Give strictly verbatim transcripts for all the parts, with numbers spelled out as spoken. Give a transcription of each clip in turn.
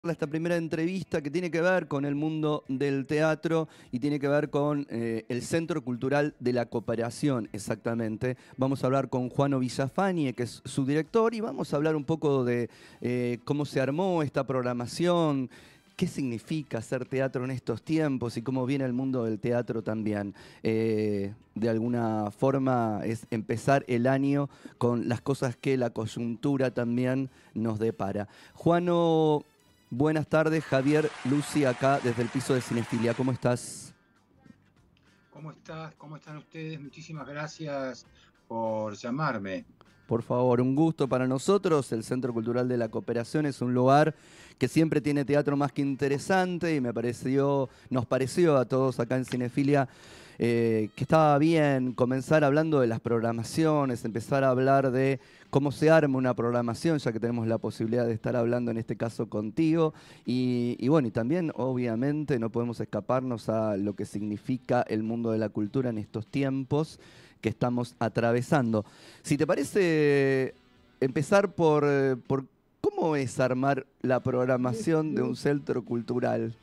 esta primera entrevista que tiene que ver con el mundo del teatro y tiene que ver con eh, el Centro Cultural de la Cooperación, exactamente. Vamos a hablar con Juano Villafañe, que es su director, y vamos a hablar un poco de eh, cómo se armó esta programación, qué significa hacer teatro en estos tiempos y cómo viene el mundo del teatro también. Eh, de alguna forma es empezar el año con las cosas que la coyuntura también nos depara. Juano, buenas tardes, Javier Lucy acá desde el piso de Cinefilia. ¿Cómo estás? ¿Cómo estás? ¿Cómo están ustedes? Muchísimas gracias por llamarme. Por favor, un gusto para nosotros. El Centro Cultural de la Cooperación es un lugar que siempre tiene teatro más que interesante y me pareció, nos pareció a todos acá en Cinefilia eh, que estaba bien comenzar hablando de las programaciones, empezar a hablar de cómo se arma una programación, ya que tenemos la posibilidad de estar hablando en este caso contigo. Y, y bueno, y también obviamente no podemos escaparnos a lo que significa el mundo de la cultura en estos tiempos que estamos atravesando. Si te parece empezar por, eh, por cómo es armar la programación de un centro cultural.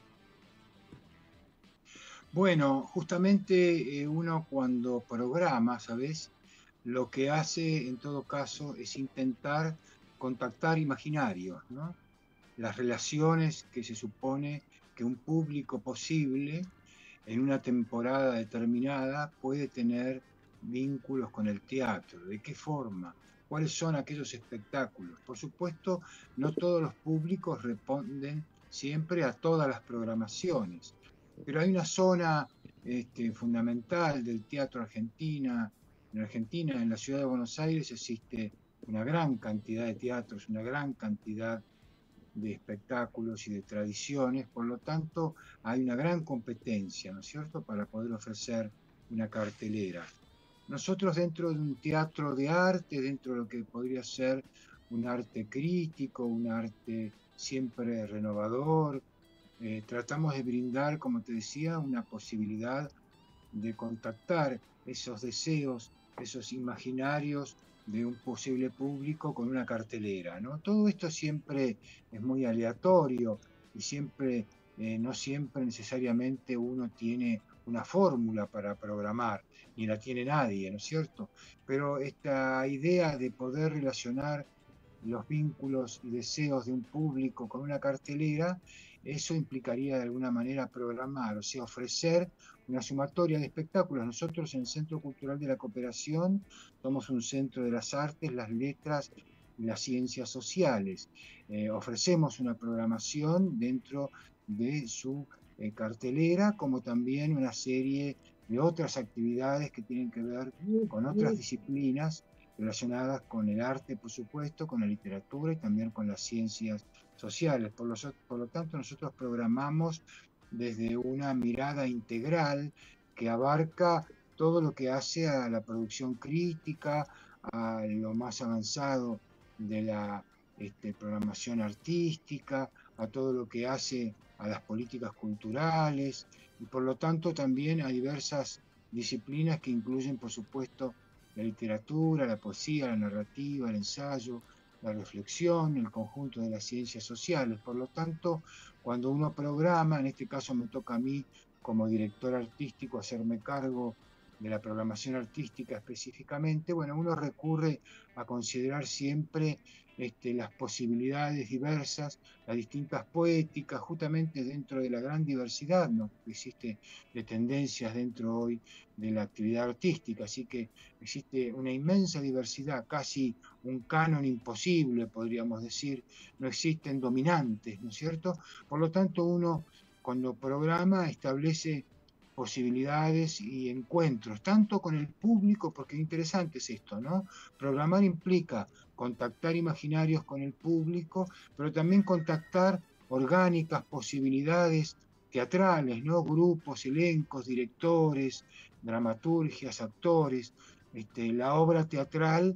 Bueno, justamente eh, uno cuando programa, ¿sabes? Lo que hace en todo caso es intentar contactar imaginarios, ¿no? Las relaciones que se supone que un público posible en una temporada determinada puede tener vínculos con el teatro. ¿De qué forma? ¿Cuáles son aquellos espectáculos? Por supuesto, no todos los públicos responden siempre a todas las programaciones, pero hay una zona este, fundamental del teatro argentina. En Argentina, en la ciudad de Buenos Aires, existe una gran cantidad de teatros, una gran cantidad de espectáculos y de tradiciones, por lo tanto hay una gran competencia, ¿no es cierto?, para poder ofrecer una cartelera. Nosotros dentro de un teatro de arte, dentro de lo que podría ser un arte crítico, un arte siempre renovador, eh, tratamos de brindar, como te decía, una posibilidad de contactar esos deseos, esos imaginarios de un posible público con una cartelera, ¿no? Todo esto siempre es muy aleatorio y siempre, eh, no siempre necesariamente uno tiene una fórmula para programar, ni la tiene nadie, ¿no es cierto? Pero esta idea de poder relacionar los vínculos y deseos de un público con una cartelera, eso implicaría de alguna manera programar, o sea, ofrecer una sumatoria de espectáculos. Nosotros en el Centro Cultural de la Cooperación somos un centro de las artes, las letras y las ciencias sociales. Eh, ofrecemos una programación dentro de su eh, cartelera, como también una serie de otras actividades que tienen que ver con otras disciplinas relacionadas con el arte, por supuesto, con la literatura y también con las ciencias sociales. Por lo, por lo tanto, nosotros programamos desde una mirada integral que abarca todo lo que hace a la producción crítica, a lo más avanzado de la este, programación artística, a todo lo que hace a las políticas culturales y por lo tanto también a diversas disciplinas que incluyen, por supuesto, la literatura, la poesía, la narrativa, el ensayo, la reflexión, el conjunto de las ciencias sociales. Por lo tanto, cuando uno programa, en este caso me toca a mí como director artístico hacerme cargo de la programación artística específicamente, bueno, uno recurre a considerar siempre este, las posibilidades diversas, las distintas poéticas, justamente dentro de la gran diversidad, ¿no?, que existe de tendencias dentro hoy de la actividad artística. Así que existe una inmensa diversidad, casi un canon imposible, podríamos decir. No existen dominantes, ¿no es cierto? Por lo tanto, uno cuando programa establece posibilidades y encuentros, tanto con el público, porque interesante es esto, ¿no? Programar implica contactar imaginarios con el público, pero también contactar orgánicas, posibilidades teatrales, ¿no? Grupos, elencos, directores, dramaturgias, actores. Este, la obra teatral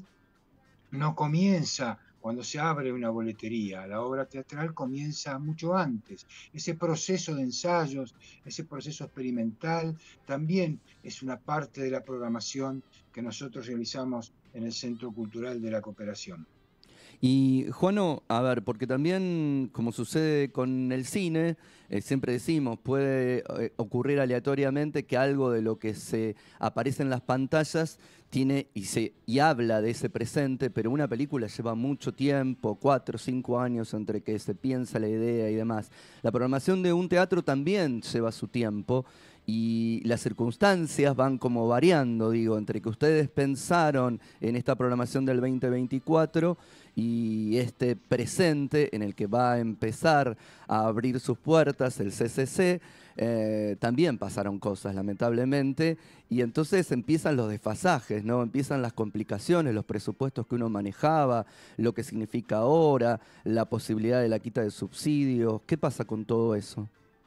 no comienza cuando se abre una boletería, la obra teatral comienza mucho antes. Ese proceso de ensayos, ese proceso experimental, también es una parte de la programación que nosotros realizamos en el Centro Cultural de la Cooperación. Y Juano, A ver, porque también, como sucede con el cine, eh, siempre decimos, puede eh, ocurrir aleatoriamente que algo de lo que se aparece en las pantallas tiene y, se, y habla de ese presente, pero una película lleva mucho tiempo, cuatro o cinco años entre que se piensa la idea y demás. La programación de un teatro también lleva su tiempo y las circunstancias van como variando, digo, entre que ustedes pensaron en esta programación del veinte veinticuatro y este presente en el que va a empezar a abrir sus puertas el C C C, eh, también pasaron cosas, lamentablemente, y entonces empiezan los desfasajes, ¿no? Empiezan las complicaciones, los presupuestos que uno manejaba, lo que significa ahora, la posibilidad de la quita de subsidios. ¿Qué pasa con todo eso?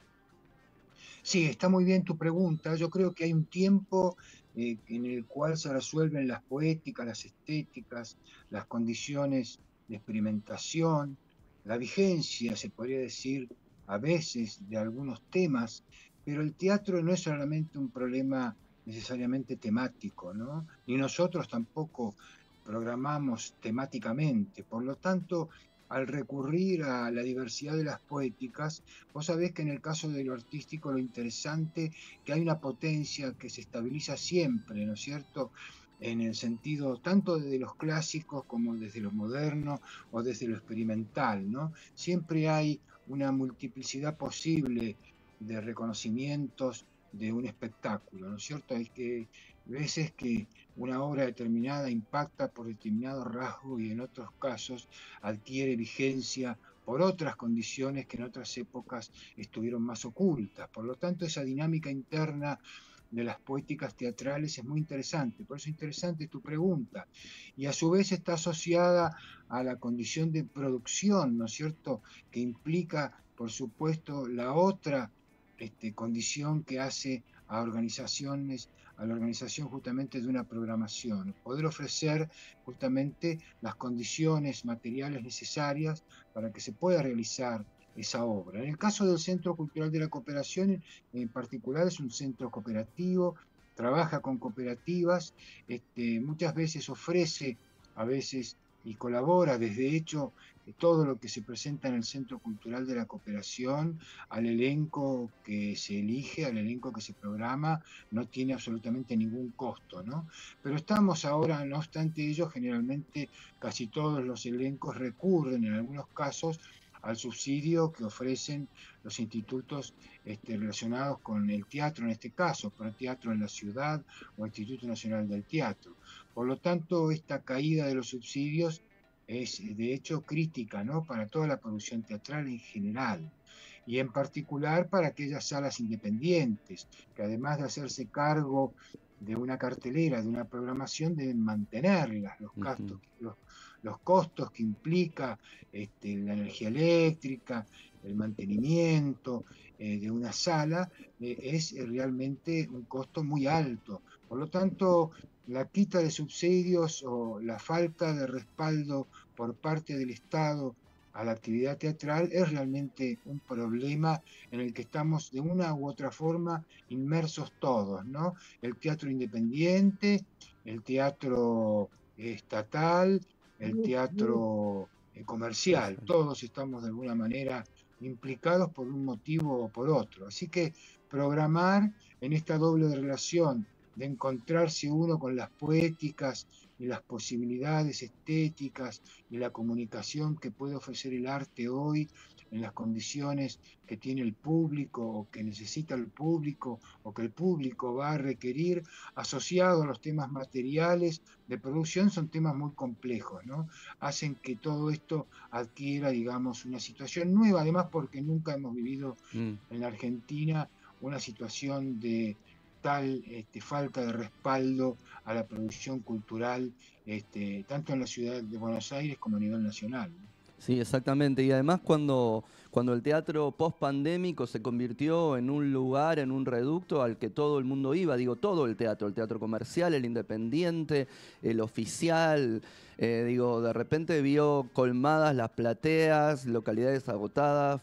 Sí, está muy bien tu pregunta. Yo creo que hay un tiempo eh, en el cual se resuelven las poéticas, las estéticas, las condiciones de experimentación, la vigencia, se podría decir, a veces de algunos temas, pero el teatro no es solamente un problema necesariamente temático, ¿no? Ni nosotros tampoco programamos temáticamente. Por lo tanto, al recurrir a la diversidad de las poéticas, vos sabés que en el caso de lo artístico lo interesante que hay una potencia que se estabiliza siempre, ¿no es cierto? En el sentido tanto de los clásicos como desde lo moderno o desde lo experimental, ¿no? Siempre hay una multiplicidad posible de reconocimientos de un espectáculo, ¿no es cierto? Hay que veces que una obra determinada impacta por determinado rasgo y en otros casos adquiere vigencia por otras condiciones que en otras épocas estuvieron más ocultas. Por lo tanto, esa dinámica interna de las poéticas teatrales es muy interesante, por eso interesante tu pregunta, y a su vez está asociada a la condición de producción, ¿no es cierto?, que implica, por supuesto, la otra este, condición que hace a organizaciones, a la organización justamente de una programación, poder ofrecer justamente las condiciones materiales necesarias para que se pueda realizar esa obra. En el caso del Centro Cultural de la Cooperación, en particular es un centro cooperativo, trabaja con cooperativas, este, muchas veces ofrece, a veces y colabora, desde hecho, todo lo que se presenta en el Centro Cultural de la Cooperación, al elenco que se elige, al elenco que se programa, no tiene absolutamente ningún costo, ¿no? Pero estamos ahora, no obstante ello, generalmente casi todos los elencos recurren en algunos casos al subsidio que ofrecen los institutos este, relacionados con el teatro, en este caso, para el teatro en la ciudad o Instituto Nacional del Teatro. Por lo tanto, esta caída de los subsidios es de hecho crítica, ¿no?, para toda la producción teatral en general y en particular para aquellas salas independientes que además de hacerse cargo de una cartelera, de una programación, deben mantenerlas, los gastos, Ujú. los, los costos que implica este, la energía eléctrica, el mantenimiento eh, de una sala, eh, es realmente un costo muy alto. Por lo tanto, la quita de subsidios o la falta de respaldo por parte del Estado a la actividad teatral es realmente un problema en el que estamos de una u otra forma inmersos todos, ¿no? El teatro independiente, el teatro estatal, el teatro eh, comercial, Comercial. todos estamos de alguna manera implicados por un motivo o por otro. Así que programar en esta doble relación de encontrarse uno con las poéticas y las posibilidades estéticas y la comunicación que puede ofrecer el arte hoy en las condiciones que tiene el público o que necesita el público o que el público va a requerir, asociado a los temas materiales de producción, son temas muy complejos, ¿no? Hacen que todo esto adquiera, digamos, una situación nueva, además porque nunca hemos vivido Mm. en la Argentina una situación de tal este, falta de respaldo a la producción cultural, este, tanto en la ciudad de Buenos Aires como a nivel nacional, ¿no? Sí, exactamente. Y además cuando, cuando el teatro post-pandémico se convirtió en un lugar, en un reducto al que todo el mundo iba, digo, todo el teatro, el teatro comercial, el independiente, el oficial, eh, digo, de repente vio colmadas las plateas, localidades agotadas,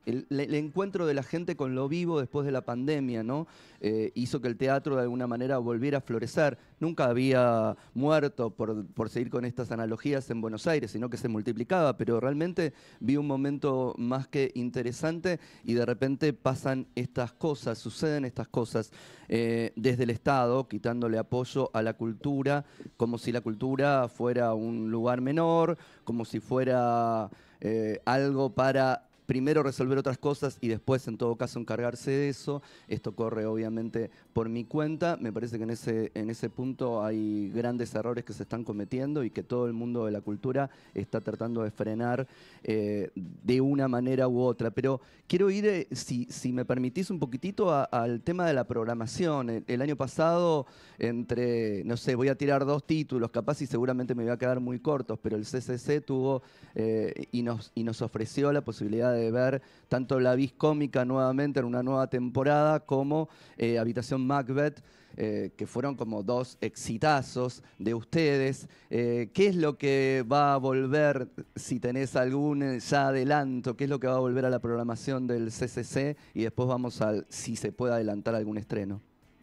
el, el encuentro de la gente con lo vivo después de la pandemia, ¿no? Eh, hizo que el teatro de alguna manera volviera a florecer. Nunca había muerto, por, por seguir con estas analogías, en Buenos Aires, sino que se multiplicaba, pero realmente vi un momento más que interesante y de repente pasan estas cosas, suceden estas cosas eh, desde el Estado, quitándole apoyo a la cultura, como si la cultura fuera un lugar menor, como si fuera eh, algo para primero resolver otras cosas y después, en todo caso, encargarse de eso. Esto corre, obviamente, por mi cuenta. Me parece que en ese, en ese punto hay grandes errores que se están cometiendo y que todo el mundo de la cultura está tratando de frenar eh, de una manera u otra. Pero quiero ir, eh, si, si me permitís, un poquitito a- al tema de la programación. El, el año pasado, entre, no sé, voy a tirar dos títulos, capaz y seguramente me voy a quedar muy cortos, pero el C C C tuvo eh, y, nos, y nos ofreció la posibilidad de ver tanto la vis cómica nuevamente en una nueva temporada como eh, Habitación Macbeth, eh, que fueron como dos exitazos de ustedes. Eh, ¿Qué es lo que va a volver, si tenés algún eh, ya adelanto, qué es lo que va a volver a la programación del C C C? Y después vamos al si se puede adelantar algún estreno.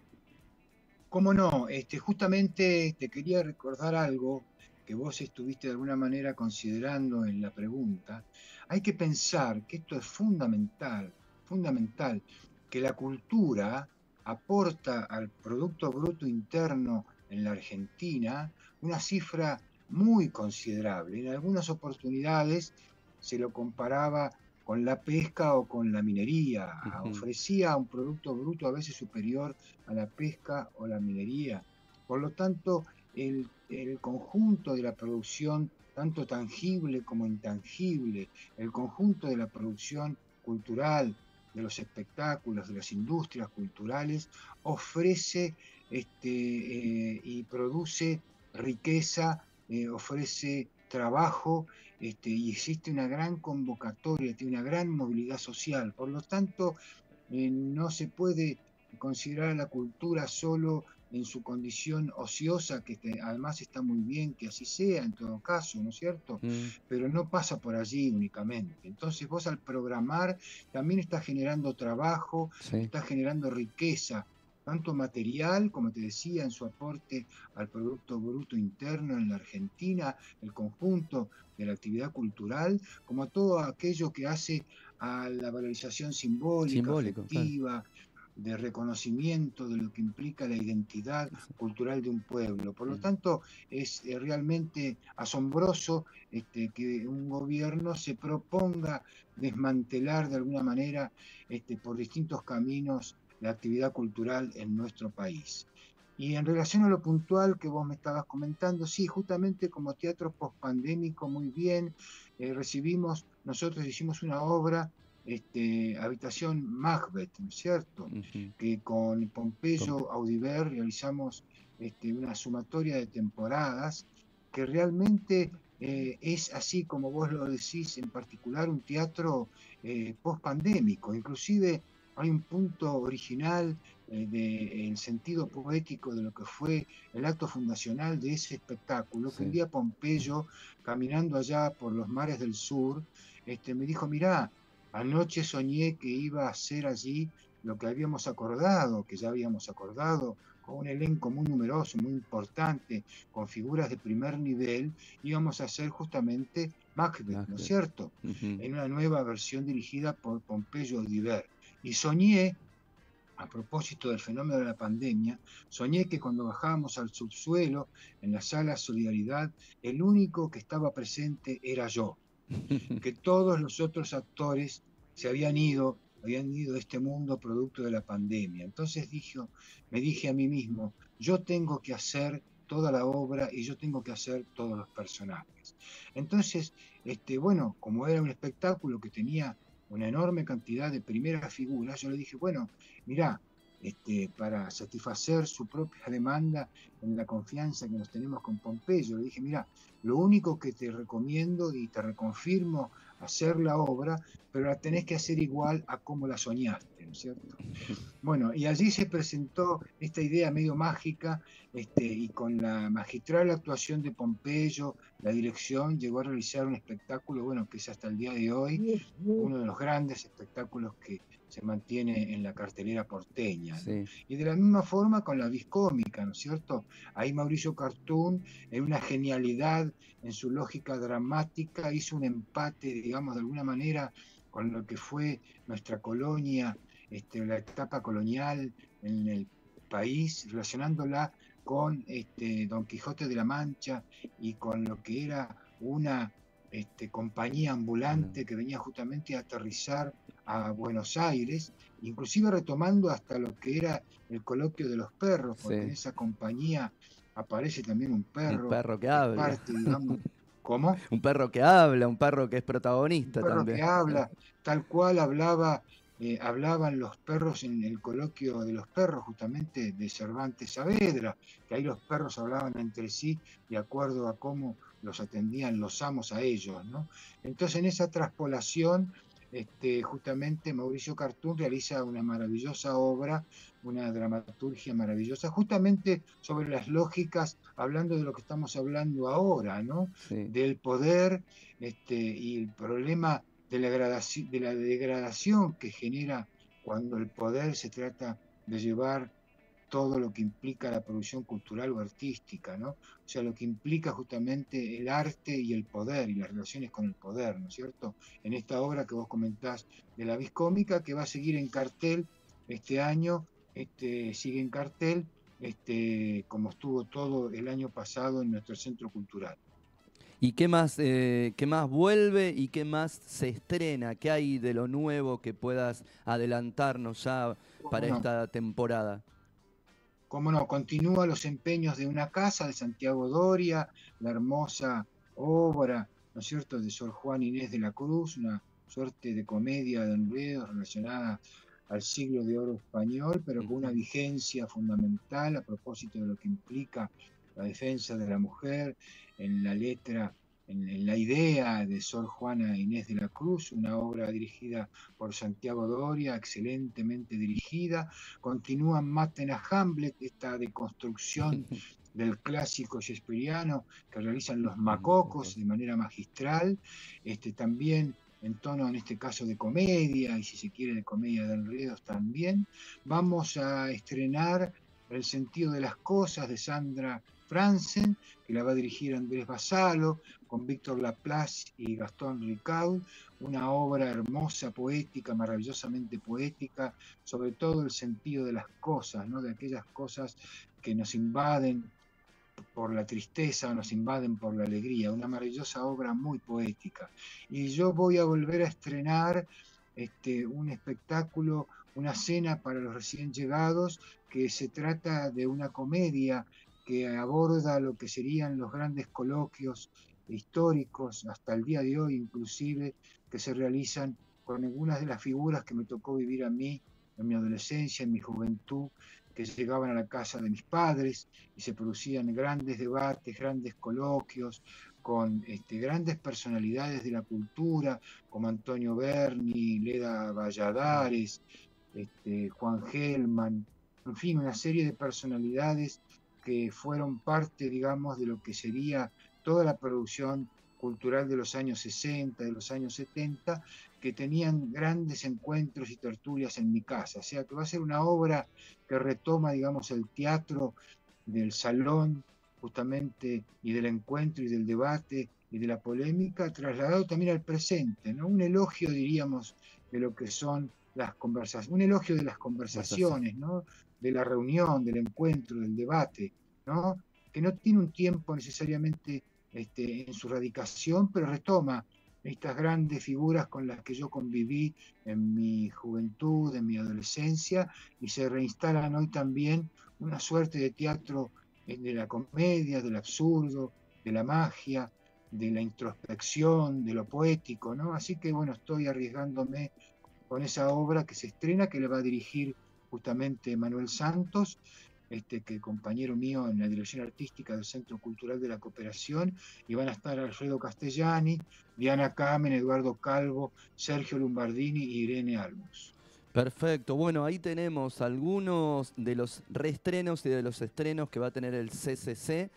¿Cómo no? Este, justamente te quería recordar algo que vos estuviste de alguna manera considerando en la pregunta. Hay que pensar que esto es fundamental, fundamental, que la cultura aporta al Producto Bruto Interno en la Argentina una cifra muy considerable. En algunas oportunidades se lo comparaba con la pesca o con la minería. Ujú. Ofrecía un Producto Bruto a veces superior a la pesca o la minería. Por lo tanto, el, el conjunto de la producción, tanto tangible como intangible, el conjunto de la producción cultural, de los espectáculos, de las industrias culturales, ofrece este, eh, y produce riqueza, eh, ofrece trabajo, este, y existe una gran convocatoria, tiene una gran movilidad social. Por lo tanto, eh, no se puede considerar a la cultura solo en su condición ociosa, que te- además está muy bien que así sea en todo caso, ¿no es cierto? Mm, Pero no pasa por allí únicamente. Entonces vos al programar también estás generando trabajo, sí. estás generando riqueza, tanto material, como te decía, en su aporte al Producto Bruto Interno en la Argentina, el conjunto de la actividad cultural, como todo aquello que hace a la valorización simbólica, Simbólico, claro. afectiva, de reconocimiento de lo que implica la identidad cultural de un pueblo. Por lo Mm. tanto, es eh, realmente asombroso este, que un gobierno se proponga desmantelar de alguna manera este, por distintos caminos la actividad cultural en nuestro país. Y en relación a lo puntual que vos me estabas comentando, sí, justamente como teatro pospandémico, muy bien, eh, recibimos, nosotros hicimos una obra, este, Habitación Macbeth, ¿no es cierto? Ujú. Que con Con- Pompeyo Audiver realizamos este, una sumatoria de temporadas que realmente eh, es así como vos lo decís, en particular un teatro eh, post-pandémico. Inclusive hay un punto original eh, del sentido poético de lo que fue el acto fundacional de ese espectáculo, que un sí. día Pompeyo, caminando allá por los mares del sur, este, me dijo, mirá, anoche soñé que iba a hacer allí lo que habíamos acordado, que ya habíamos acordado, con un elenco muy numeroso, muy importante, con figuras de primer nivel, íbamos a hacer justamente Macbeth, ¿no es Macbeth. cierto? Ujú. En una nueva versión dirigida por Pompeyo Diver. Y soñé, a propósito del fenómeno de la pandemia, soñé que cuando bajábamos al subsuelo, en la sala Solidaridad, el único que estaba presente era yo, que todos los otros actores se habían ido, habían ido de este mundo producto de la pandemia. Entonces dije, me dije a mí mismo, yo tengo que hacer toda la obra y yo tengo que hacer todos los personajes. Entonces, este, bueno, como era un espectáculo que tenía una enorme cantidad de primeras figuras, yo le dije, bueno, mirá, este, para satisfacer su propia demanda en la confianza que nos tenemos con Pompeyo, le dije, mira, lo único que te recomiendo y te reconfirmo hacer la obra, pero la tenés que hacer igual a como la soñaste, ¿no es cierto? Bueno, y allí se presentó esta idea medio mágica, este, y con la magistral actuación de Pompeyo, la dirección llegó a realizar un espectáculo, bueno, que es hasta el día de hoy uno de los grandes espectáculos que se mantiene en la cartelera porteña, ¿no? Sí. Y de la misma forma con la vis cómica, ¿no es cierto? Ahí Mauricio Cartún, en una genialidad, en su lógica dramática, hizo un empate, digamos, de alguna manera, con lo que fue nuestra colonia, este, la etapa colonial en el país, relacionándola con este, Don Quijote de la Mancha y con lo que era una este, compañía ambulante que venía justamente a aterrizar a Buenos Aires, inclusive retomando hasta lo que era el coloquio de los perros, porque en Sí. esa compañía aparece también un Un perro perro que que es habla. parte, digamos, ¿cómo? Un perro que habla, un perro que es Un protagonista perro también. que habla, tal cual hablaba, eh, hablaban los perros en el coloquio de los perros, justamente de Cervantes Saavedra, que ahí los perros hablaban entre sí de acuerdo a cómo los atendían los amos a ellos, ¿no? Entonces, en esa traspolación, este, justamente Mauricio Cartún realiza una maravillosa obra, una dramaturgia maravillosa, justamente sobre las lógicas, hablando de lo que estamos hablando ahora, ¿no? Sí. Del poder este, y el problema de la, degradación, de la degradación que genera cuando el poder se trata de llevar todo lo que implica la producción cultural o artística, ¿no? O sea, lo que implica justamente el arte y el poder y las relaciones con el poder, ¿no es cierto? En esta obra que vos comentás de la vis cómica, que va a seguir en cartel este año, este, sigue en cartel, este, como estuvo todo el año pasado en nuestro centro cultural. ¿Y qué más, eh, qué más vuelve y qué más se estrena? ¿Qué hay de lo nuevo que puedas adelantarnos ya para Bueno, esta temporada? cómo no, continúa los empeños de una casa de Santiago Doria, la hermosa obra, ¿no es cierto?, de Sor Juana Inés de la Cruz, una suerte de comedia de enredos relacionada al siglo de oro español, pero con una Ujú. vigencia fundamental a propósito de lo que implica la defensa de la mujer en la letra, en, en la idea de Sor Juana Inés de la Cruz, una obra dirigida por Santiago Doria, excelentemente dirigida. Continúa Maten a Hamlet, esta deconstrucción del clásico shakespeariano que realizan los Los macocos macocos. de manera magistral, este, también en tono, en este caso, de comedia, y si se quiere, de comedia de enredos también. Vamos a estrenar El sentido de las cosas de Sandra Franzen, que la va a dirigir Andrés Basalo, con Víctor Laplace y Gastón Ricaud, una obra hermosa, poética, maravillosamente poética, sobre todo el sentido de las cosas, ¿no? De aquellas cosas que nos invaden por la tristeza o nos invaden por la alegría, una maravillosa obra muy poética. Y yo voy a volver a estrenar este, un espectáculo, una cena para los recién llegados, que se trata de una comedia que aborda lo que serían los grandes coloquios históricos, hasta el día de hoy inclusive, que se realizan con algunas de las figuras que me tocó vivir a mí en mi adolescencia, en mi juventud, que llegaban a la casa de mis padres y se producían grandes debates, grandes coloquios con este, grandes personalidades de la cultura, como Antonio Berni, Leda Valladares, este, Juan Gelman, en fin, una serie de personalidades que fueron parte, digamos, de lo que sería toda la producción cultural de los años sesenta, de los años setenta, que tenían grandes encuentros y tertulias en mi casa. O sea, que va a ser una obra que retoma, digamos, el teatro del salón, justamente, y del encuentro y del debate y de la polémica, trasladado también al presente, ¿no? Un elogio, diríamos, de lo que son las conversaciones, un elogio de las Conversación. conversaciones, ¿no? De la reunión, del encuentro, del debate, ¿no? Que no tiene un tiempo necesariamente este, en su radicación, pero retoma estas grandes figuras con las que yo conviví en mi juventud, en mi adolescencia, y se reinstalan hoy también una suerte de teatro de la comedia, del absurdo, de la magia, de la introspección, de lo poético, ¿no? Así que bueno, estoy arriesgándome con esa obra que se estrena, que le va a dirigir justamente Manuel Santos, este, que compañero mío en la dirección artística del Centro Cultural de la Cooperación, y van a estar Alfredo Castellani, Diana Kamen, Eduardo Calvo, Sergio Lombardini y Irene Almos. Perfecto. Bueno, ahí tenemos algunos de los reestrenos y de los estrenos que va a tener el C C C.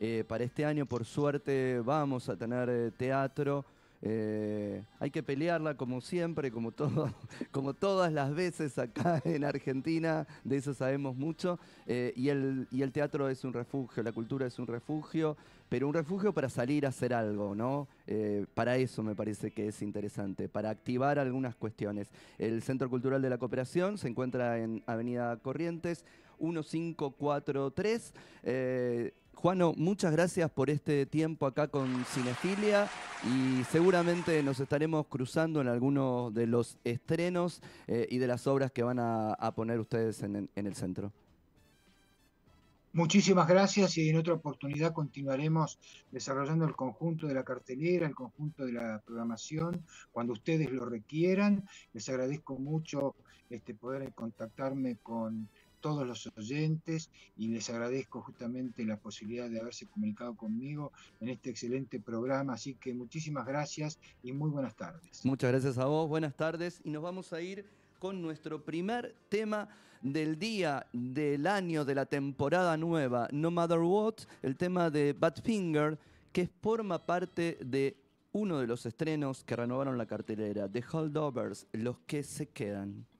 Eh, para este año, por suerte, vamos a tener eh, teatro. Eh, hay que pelearla como siempre, como, todo, como todas las veces acá en Argentina, de eso sabemos mucho. Eh, y, el, y el teatro es un refugio, la cultura es un refugio, pero un refugio para salir a hacer algo, ¿no? Eh, para eso me parece que es interesante, para activar algunas cuestiones. El Centro Cultural de la Cooperación se encuentra en Avenida Corrientes, mil quinientos cuarenta y tres. Eh, Juano, muchas gracias por este tiempo acá con Cinefilia y seguramente nos estaremos cruzando en algunos de los estrenos eh, y de las obras que van a, a poner ustedes en, en el centro. Muchísimas gracias y en otra oportunidad continuaremos desarrollando el conjunto de la cartelera, el conjunto de la programación, cuando ustedes lo requieran. Les agradezco mucho este, poder contactarme con todos los oyentes y les agradezco justamente la posibilidad de haberse comunicado conmigo en este excelente programa. Así que muchísimas gracias y muy buenas tardes. Muchas gracias a vos, buenas tardes y nos vamos a ir con nuestro primer tema del día, del año, de la temporada nueva, No Matter What, el tema de Badfinger, que forma parte de uno de los estrenos que renovaron la cartelera, The Holdovers, Los que se quedan.